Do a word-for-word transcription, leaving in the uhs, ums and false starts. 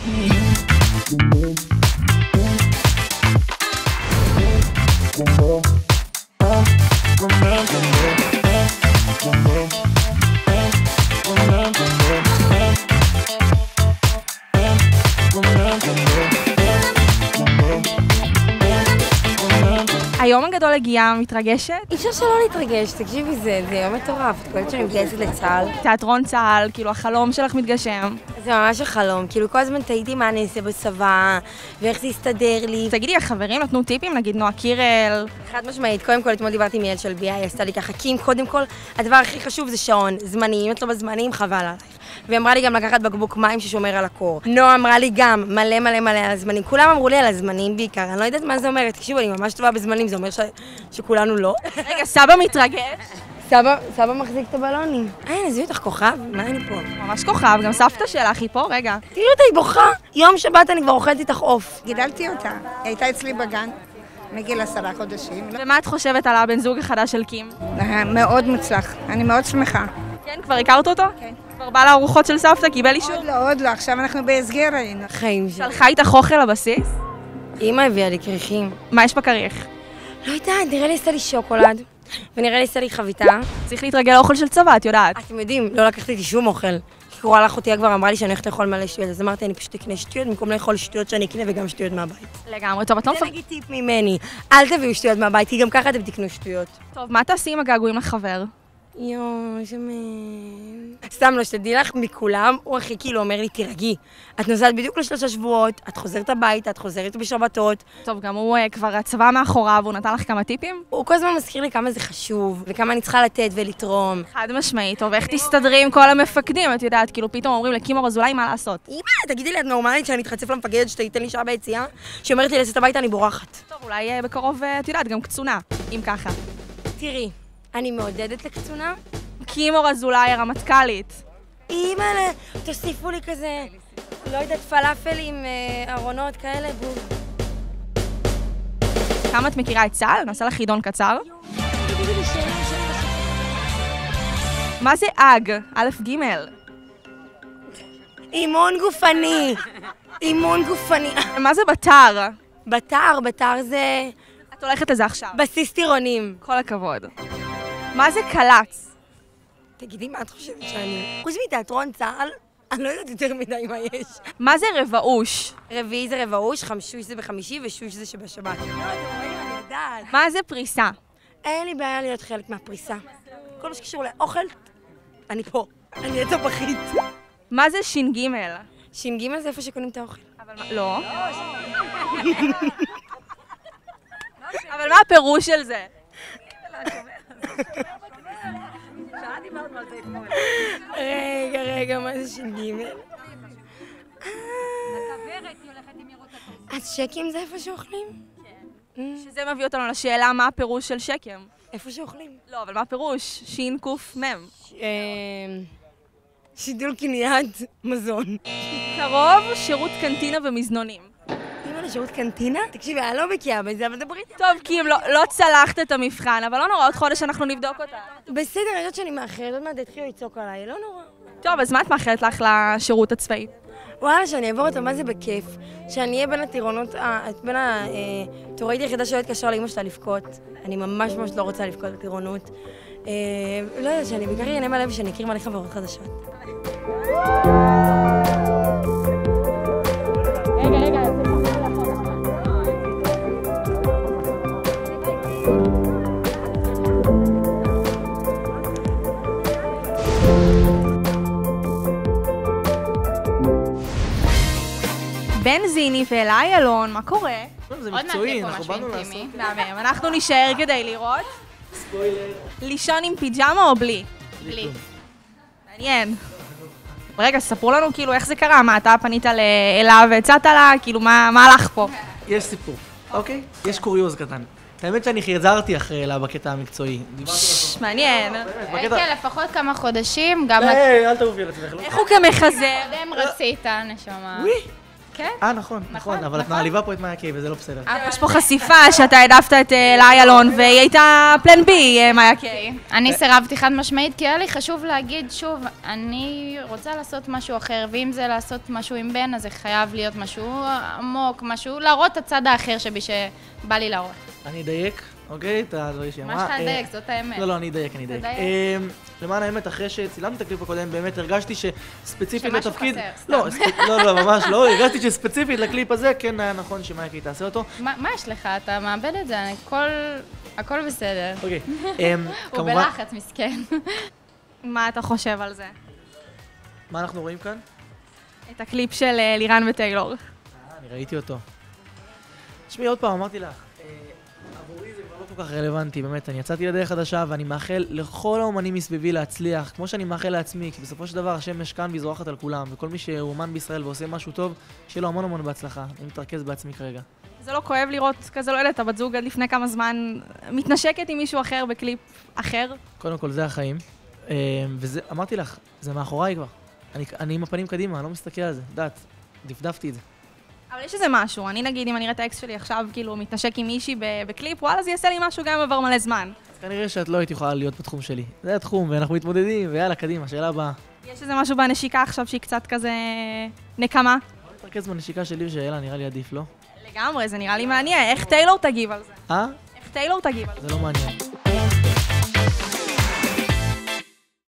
היום הגדול הגיע, מתרגשת? אי אפשר שלא להתרגש, תקשיבי, זה יום מטורף. את קולטת שאני מתגייסת לצה"ל. תיאטרון צה"ל, כאילו החלום שלך מתגשם. זה ממש החלום, כאילו כל הזמן תהיתי מה אני אעשה בצבא, ואיך זה יסתדר לי. תגידי, החברים נתנו טיפים, נגיד נועה קירל? חד משמעית, קודם כל אתמול דיברתי עם יעל שלבי, היא עשתה לי ככה, כי קודם כל, הדבר הכי חשוב זה שעון, זמני, אם את לא בזמנים, חבל עלייך. והיא אמרה לי גם לקחת בקבוק מים ששומר על הקור. נועה אמרה לי גם מלא מלא מלא על הזמנים. כולם אמרו לי על הזמנים בעיקר, אני לא יודעת מה זה אומר. תקשיבו, אני ממש טובה בזמנים, זה אומר ש... שכולנו לא. רגע, סבא מתרגש? סבא, סבא מחזיק את הבלונים. אין, עזבי אותך כוכב, מה אני פה? ממש כוכב, גם סבתא שלך היא פה, רגע. תראי אותה, היא בוכה. יום שבת אני כבר אוכלת איתך עוף. גידלתי אותה, היא הייתה אצלי בגן, מגיל עשרה חודשים. ומה את חושבת על הבן זוג החדש של קים? מאוד מוצלח, אני מאוד שמחה. כן, כבר הכרת אותו? כן. כבר בא לארוחות של סבתא, קיבל אישור? עוד לא, עוד לא, עכשיו אנחנו בהסגר היינו. חיים שלי. שלחה איתך אוכל לבסיס? אמא הביאה לי כריכים. מה יש בכריך? לא יודעת, נראה לי עשתה לי שוקולד, ונראה לי עשתה לי חביתה. צריך להתרגל לאוכל של צבא, את יודעת. אתם יודעים, לא לקחתי איתי שום אוכל. כי קוראה לך אותי כבר אמרה לי שאני הולכת לאכול מלא שטויות, אז אמרתי, אני פשוט אקנה שטויות במקום לאכול שטויות שאני אקנה וגם שטויות מהבית. לגמרי, טוב, את לא זה מפחדת. נגיד טיפ ממני, אל תביאו שטויות מהבית, כי גם ככה אתם תקנו שטויות. טוב, מה תעשי עם הגעגועים לחבר? יואו, שמן. סתם לא, שתדעי לך מכולם, הוא הכי כאילו אומר לי, תירגעי. את נוסעת בדיוק לשלושה שבועות, את חוזרת הביתה, את חוזרת בשבתות. טוב, גם הוא כבר הצבא מאחוריו, הוא נתן לך כמה טיפים? הוא כל הזמן מזכיר לי כמה זה חשוב, וכמה אני צריכה לתת ולתרום. חד משמעית, טוב, איך תסתדרי עם כל המפקדים? את יודעת, כאילו פתאום אומרים לקימור אזולאי מה לעשות. אמא, תגידי לי, את נורמלית שאני אתחצף למפקדת שתיתן לי שעה ביציאה? שאומרת לי לצאת הביתה, אני בורחת. טוב, אולי בקרוב, את יודעת, גם קצונה, אם ככה. תראי, אני מעודדת לקצונה. קימור אזולאי, הרמטכ"לית. אימא'לה, תוסיפו לי כזה, לא יודעת, פלאפל עם ארונות כאלה, בול. כמה את מכירה את צה"ל? נעשה לך חידון קצר. מה זה אג? א' ג' אימון גופני. אימון גופני. מה זה בתר? בתר, בתר זה... את הולכת לזה עכשיו. בסיס טירונים. כל הכבוד. מה זה קלץ? תגידי, מה את חושבת שאני? חוץ מתיאטרון צה"ל, אני לא יודעת יותר מדי מה יש. מה זה רבעוש? רביעי זה רבעוש, חמשוש זה בחמישי ושוש זה שבשבת. לא, אתם רואים, אני יודעת. מה זה פריסה? אין לי בעיה להיות חלק מהפריסה. כל מה שקשור לאוכל, אני פה. אני הטבחית. מה זה ש"ג? ש"ג זה איפה שקונים את האוכל. אבל מה? לא. אבל מה הפירוש של זה? רגע, רגע, מה זה ש"ג? אז שקים זה איפה שאוכלים? שזה מביא אותנו לשאלה מה הפירוש של שקם. איפה שאוכלים? לא, אבל מה הפירוש? שין קוף מם. שידול קניית מזון. קרוב, שירות קנטינה ומזנונים. אימא לשירות קנטינה? תקשיבי, אני לא בקיאה בזה, אבל דברי איתי. טוב, קים, לא צלחת את המבחן, אבל לא נורא, עוד חודש אנחנו נבדוק אותה. בסדר, אני יודעת שאני מאחרת, עוד מעט התחילו לצעוק עליי, לא נורא. טוב, אז מה את מאחרת לך לשירות הצבאי? וואלה, שאני אעבור אותה, מה זה בכיף? שאני אהיה בין הטירונות, בין הטורית היחידה שלא התקשר לאמא שלה לבכות. אני ממש ממש לא רוצה לבכות בטירונות. לא יודעת, שאני בעיקר ייהנה מהלב ושאני אכיר מלא חברות חדשות. רגע, רגע, בן זיני ואלי אלון, מה קורה? זה מקצועי, אנחנו באנו לעשות. מהמם, אנחנו נשאר כדי לראות. ספוילר. לישון עם פיג'מה או בלי? בלי. מעניין. רגע, ספרו לנו כאילו איך זה קרה, מה אתה פנית אליו והצעת לה, כאילו מה הלך פה? יש סיפור, אוקיי? יש קוריוז קטן. האמת שאני חזרתי אחרי לה בקטע המקצועי. מעניין. הייתי לפחות כמה חודשים, גם... היי, אל תעופי על עצמך. איך הוא כמחזר? קודם רצית, נשמה. וואי, כן? אה, נכון, נכון, אבל את נכון. מעליבה פה את מאיה קיי, וזה לא בסדר. יש פה חשיפה שאתה העדפת את אלה אלון, והיא הייתה פלן בי, מאיה קיי. אני סירבתי חד משמעית, כי היה לי חשוב להגיד שוב, אני רוצה לעשות משהו אחר, ואם זה לעשות משהו עם בן, אז זה חייב להיות משהו עמוק, משהו, להראות את הצד האחר שבי שבא לי להראות. אני אדייק, אוקיי? את הדברים שהיא אמרה. מה שאתה אה, לדייק, זאת האמת. לא, לא, אני אדייק, אני אדייק. תדייק. אמ, למען האמת, אחרי שצילמתי את הקליפ הקודם, באמת הרגשתי שספציפית שמשהו לתפקיד... חסר, סתם. לא, ספ- לא, לא, ממש לא. הרגשתי שספציפית לקליפ הזה, כן היה נכון שמאיה קיי תעשה אותו. מה מה יש לך? אתה מאבד את זה, אני- כל... הכל בסדר. אוקיי. אמ, הוא כמובן, בלחץ, מסכן. מה אתה חושב על זה? מה אנחנו רואים כאן? את הקליפ של אה, לירן וטיילור. אה, אני ראיתי אותו. תשמעי, עוד פעם, אמרתי לך, אה, עבורי זה כבר לא כל כך רלוונטי, באמת, אני יצאתי לדרך חדשה ואני מאחל לכל האומנים מסביבי להצליח, כמו שאני מאחל לעצמי, כי בסופו של דבר השמש כאן והיא זורחת על כולם, וכל מי שהוא אומן בישראל ועושה משהו טוב, שיהיה לו המון המון בהצלחה. אני מתרכז בעצמי כרגע. זה לא כואב לראות כזה, לא יודעת, הבת זוג עד לפני כמה זמן מתנשקת עם מישהו אחר בקליפ אחר. קודם כל, זה החיים. אה, וזה, אמרתי לך, זה מאחוריי כבר. אני, אני עם הפנים קדימה, אני לא מסתכל על זה, דעת, דפדפתי את זה. אבל יש איזה משהו, אני נגיד, אם אני אראה את האקס שלי עכשיו, כאילו, מתנשק עם מישהי ב- בקליפ, וואלה, זה יעשה לי משהו גם אם עבר מלא זמן. אז כנראה שאת לא היית יכולה להיות בתחום שלי. זה התחום, ואנחנו מתמודדים, ויאללה, קדימה, שאלה הבאה. יש איזה משהו בנשיקה עכשיו שהיא קצת כזה נקמה. בוא נתרכז בנשיקה שלי ושאלה, נראה לי עדיף, לא? לגמרי, זה נראה לי מעניין. איך טיילור תגיב על זה? אה? איך טיילור תגיב על זה? זה לא מעניין.